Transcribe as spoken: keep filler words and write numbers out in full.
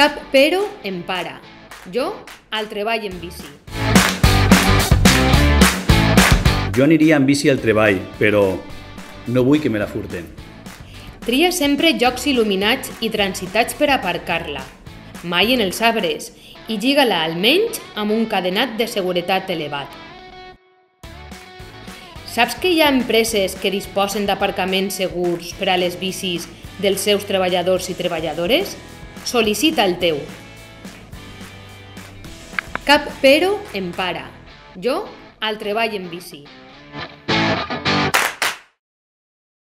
Cap però em para. Jo al treball en bici. Jo aniria en bici al treball, però no vull que me la furten. Tria sempre llocs il·luminats i transitats per aparcar-la, mai en els arbres, i lliga-la almenys amb un cadenat de seguretat elevat. Saps que hi ha empreses que disposen d'aparcaments segurs per a les bicis dels seus treballadors i treballadores? Sol·licita el teu. Cap però em para. Jo al treball en bici.